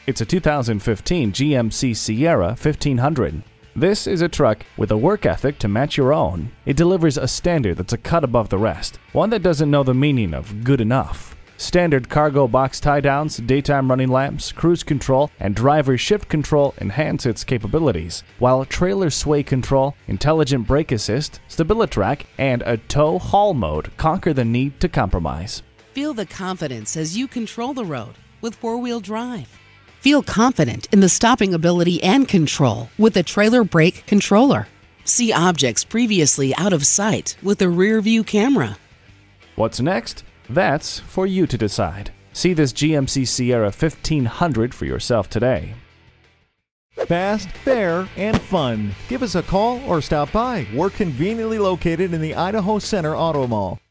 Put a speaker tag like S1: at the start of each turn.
S1: It's a 2015 GMC Sierra 1500. This is a truck with a work ethic to match your own. It delivers a standard that's a cut above the rest, one that doesn't know the meaning of good enough. Standard cargo box tie-downs, daytime running lamps, cruise control, and driver shift control enhance its capabilities, while trailer sway control, intelligent brake assist, StabiliTrak, and a tow haul mode conquer the need to compromise.
S2: Feel the confidence as you control the road with four-wheel drive. Feel confident in the stopping ability and control with the trailer brake controller. See objects previously out of sight with the rear-view camera.
S1: What's next? That's for you to decide. See this GMC Sierra 1500 for yourself today.
S3: Fast, fair, and fun. Give us a call or stop by. We're conveniently located in the Idaho Center Auto Mall.